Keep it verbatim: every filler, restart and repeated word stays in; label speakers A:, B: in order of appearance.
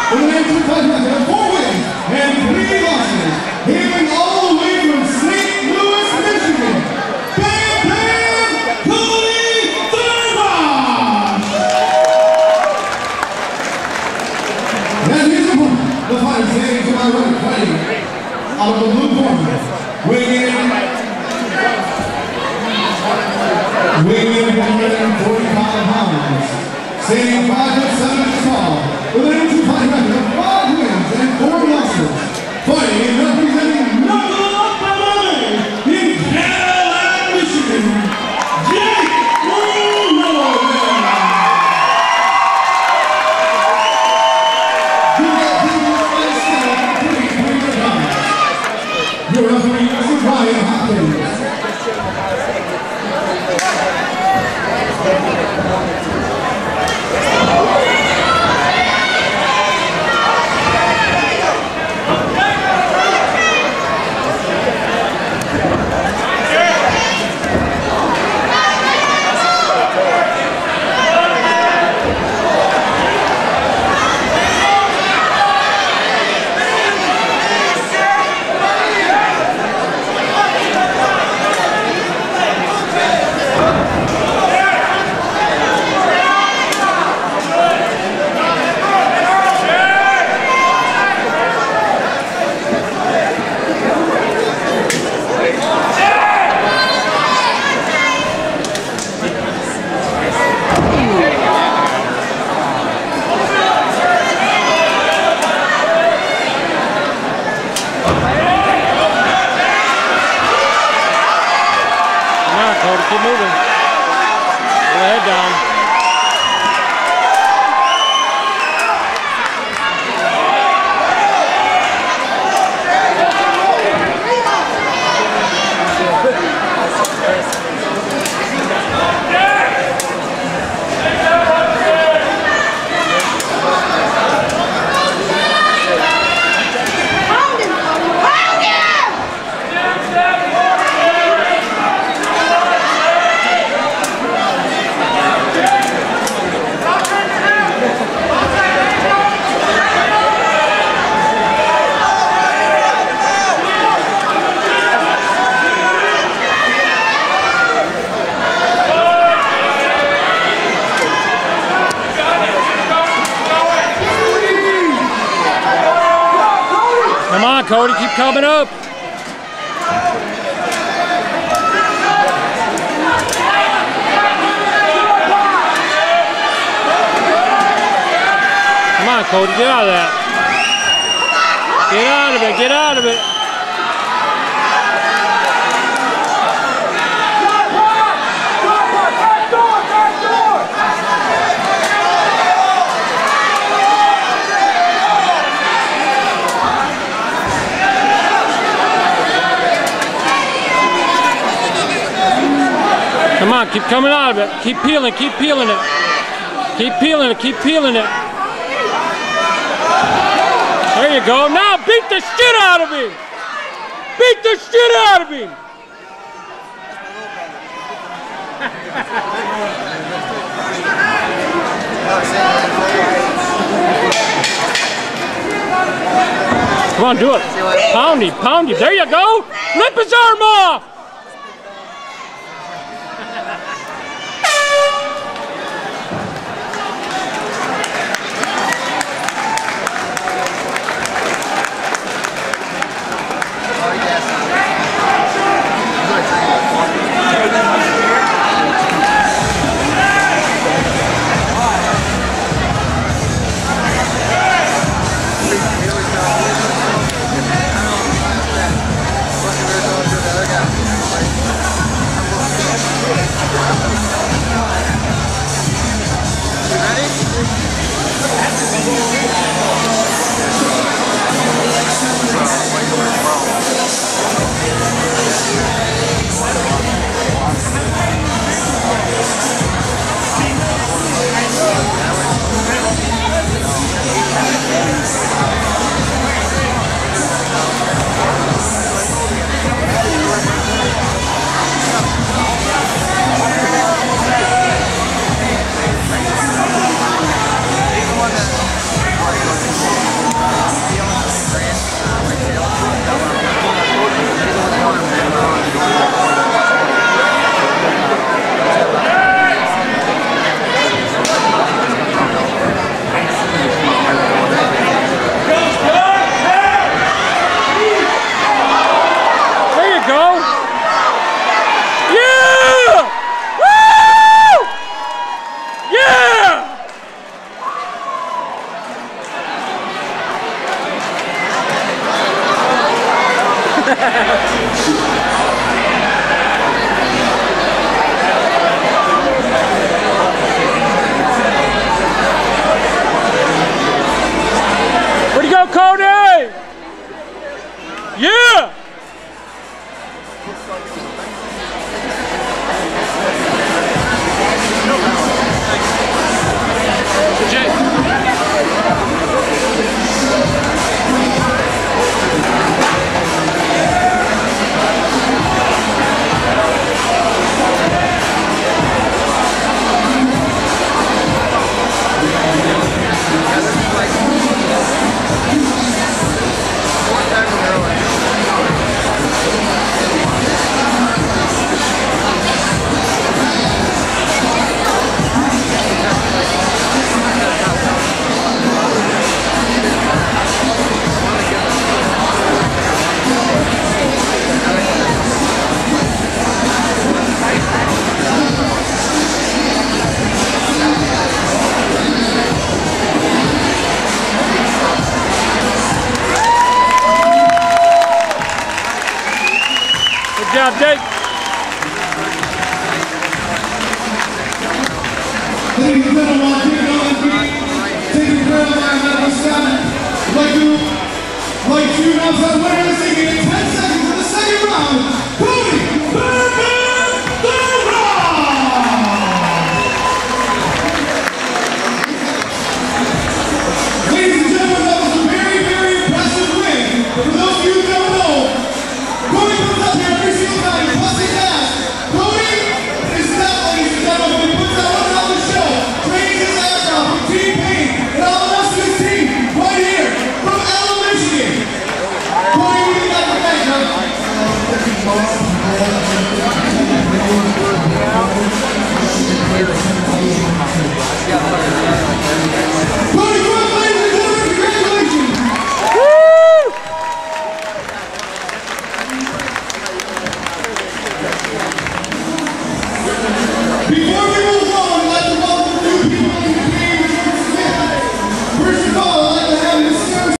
A: with an eighteen-fight record of four wins and three losses, hailing all the way from Saint Louis, Michigan, Bam Bam Cody Thurbosh! And his opponent, the fighter standing to my right, fighting out of the blue corner, weighing in, weighing in one hundred forty-five pounds, standing five foot seven inches tall, with an eighteen-fight record of five wins and four losses, fighting and representing Knuckle Up M M A in Caroline, Michigan, Jake Roman. You got people on my side, three point rounds. Your referee is Ryan Hopkins.
B: Keep moving. Put the head down. Come on, Cody, keep coming up. Come on, Cody, get out of that. Get out of it, get out of it. Come on, keep coming out of it. Keep peeling, keep peeling it. Keep peeling it, keep peeling it. There you go. Now beat the shit out of him. Beat the shit out of him. Come on, do it. Pound him, pound him. There you go. Rip his arm off.
C: Other guy.
B: Where'd you go, Cody? Yeah! Good job, Jake.
A: Ladies and gentlemen, taking on the beat, taking care of my medical staff. Like you, like you, now, so we're going to sing in ten seconds.